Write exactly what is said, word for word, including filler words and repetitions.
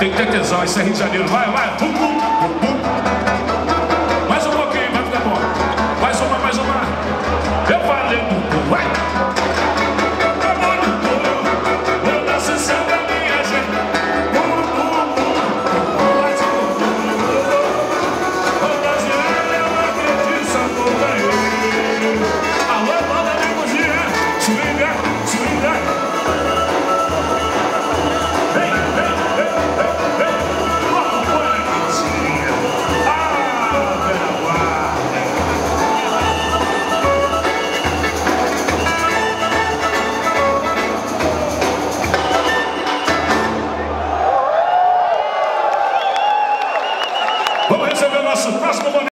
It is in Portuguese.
Tem que ter tesão, esse é Rio de Janeiro. Vai, vai.